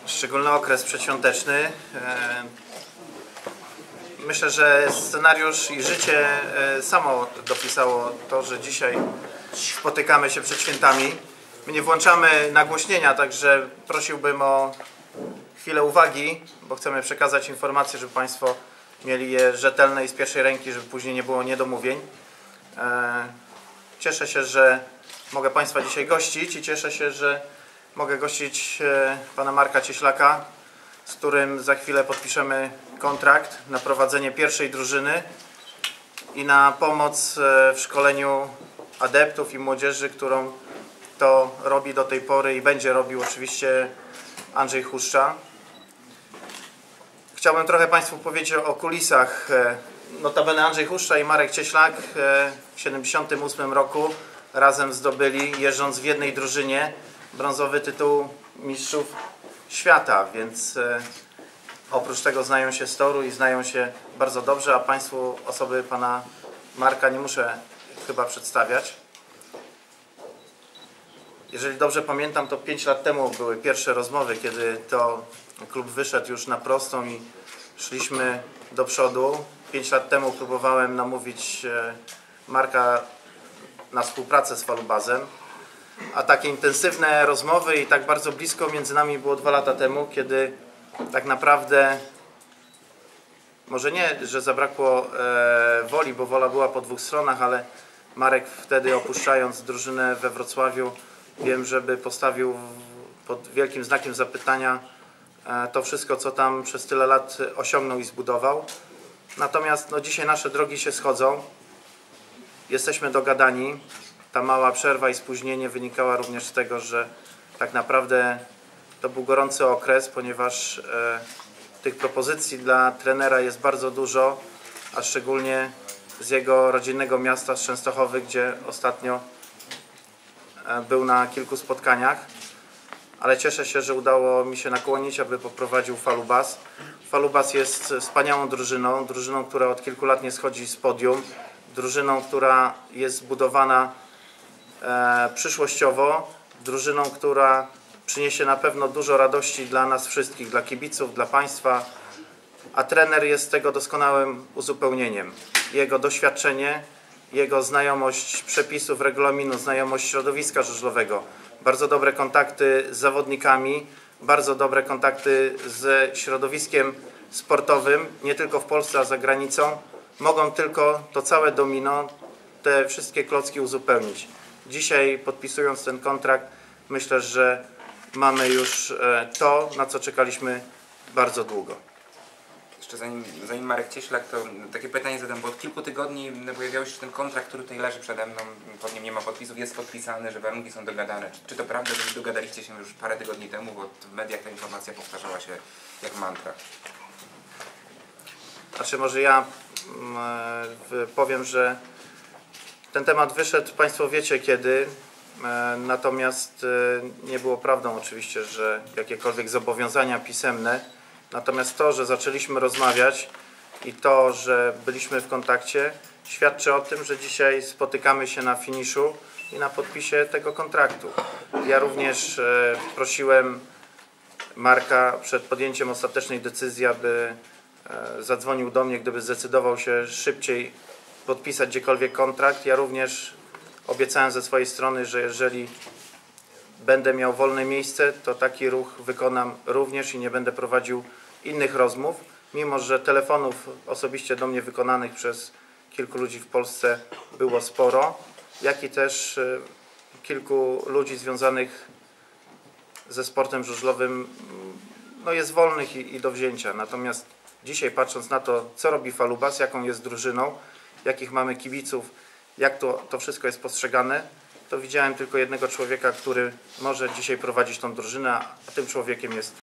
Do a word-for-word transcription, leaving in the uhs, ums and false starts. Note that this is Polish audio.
szczególny okres przedświąteczny. Myślę, że scenariusz i życie samo dopisało to, że dzisiaj spotykamy się przed świętami. My nie włączamy nagłośnienia, także prosiłbym o chwilę uwagi, bo chcemy przekazać informacje, żeby Państwo mieli je rzetelne i z pierwszej ręki, żeby później nie było niedomówień. Cieszę się, że mogę Państwa dzisiaj gościć i cieszę się, że mogę gościć pana Marka Cieślaka, z którym za chwilę podpiszemy kontrakt na prowadzenie pierwszej drużyny i na pomoc w szkoleniu adeptów i młodzieży, którą to robi do tej pory i będzie robił oczywiście Andrzej Huszcza. Chciałbym trochę Państwu powiedzieć o kulisach. Notabene Andrzej Huszcza i Marek Cieślak w tysiąc dziewięćset siedemdziesiątym ósmym roku razem zdobyli, jeżdżąc w jednej drużynie, brązowy tytuł mistrzów świata, więc oprócz tego znają się z toru i znają się bardzo dobrze, a Państwu osoby pana Marka nie muszę chyba przedstawiać. Jeżeli dobrze pamiętam, to pięć lat temu były pierwsze rozmowy, kiedy to klub wyszedł już na prostą i szliśmy do przodu. pięć lat temu próbowałem namówić Marka na współpracę z Falubazem, a takie intensywne rozmowy i tak bardzo blisko między nami było dwa lata temu, kiedy tak naprawdę może nie, że zabrakło e, woli, bo wola była po dwóch stronach, ale Marek wtedy, opuszczając drużynę we Wrocławiu, wiem, żeby postawił pod wielkim znakiem zapytania e, to wszystko, co tam przez tyle lat osiągnął i zbudował. Natomiast no, dzisiaj nasze drogi się schodzą. Jesteśmy dogadani. Ta mała przerwa i spóźnienie wynikała również z tego, że tak naprawdę to był gorący okres, ponieważ e, tych propozycji dla trenera jest bardzo dużo, a szczególnie z jego rodzinnego miasta, z Częstochowy, gdzie ostatnio e, był na kilku spotkaniach. Ale cieszę się, że udało mi się nakłonić, aby poprowadził Falubaz. Falubaz jest wspaniałą drużyną, drużyną, która od kilku lat nie schodzi z podium, drużyną, która jest zbudowana e, przyszłościowo, drużyną, która przyniesie na pewno dużo radości dla nas wszystkich, dla kibiców, dla Państwa, a trener jest tego doskonałym uzupełnieniem. Jego doświadczenie, jego znajomość przepisów, regulaminu, znajomość środowiska żużlowego, bardzo dobre kontakty z zawodnikami, bardzo dobre kontakty z środowiskiem sportowym, nie tylko w Polsce, a za granicą, mogą tylko to całe domino, te wszystkie klocki uzupełnić. Dzisiaj, podpisując ten kontrakt, myślę, że mamy już to, na co czekaliśmy bardzo długo. Jeszcze zanim, zanim Marek Cieślak, to takie pytanie zadam, bo od kilku tygodni pojawiał się ten kontrakt, który tutaj leży przede mną, pod nim nie ma podpisów, jest podpisany, że warunki są dogadane. Czy, czy to prawda, że dogadaliście się już parę tygodni temu, bo w mediach ta informacja powtarzała się jak mantra? Znaczy może ja yy, powiem, że ten temat wyszedł, Państwo wiecie kiedy, yy, natomiast yy, nie było prawdą oczywiście, że jakiekolwiek zobowiązania pisemne. Natomiast to, że zaczęliśmy rozmawiać i to, że byliśmy w kontakcie, świadczy o tym, że dzisiaj spotykamy się na finiszu i na podpisie tego kontraktu. Ja również e, prosiłem Marka przed podjęciem ostatecznej decyzji, aby e, zadzwonił do mnie, gdyby zdecydował się szybciej podpisać gdziekolwiek kontrakt. Ja również obiecałem ze swojej strony, że jeżeli będę miał wolne miejsce, to taki ruch wykonam również i nie będę prowadził innych rozmów, mimo że telefonów osobiście do mnie wykonanych przez kilku ludzi w Polsce było sporo, jak i też kilku ludzi związanych ze sportem żużlowym no jest wolnych i, i do wzięcia. Natomiast dzisiaj, patrząc na to, co robi Falubaz, jaką jest drużyną, jakich mamy kibiców, jak to, to wszystko jest postrzegane, to widziałem tylko jednego człowieka, który może dzisiaj prowadzić tą drużynę, a tym człowiekiem jest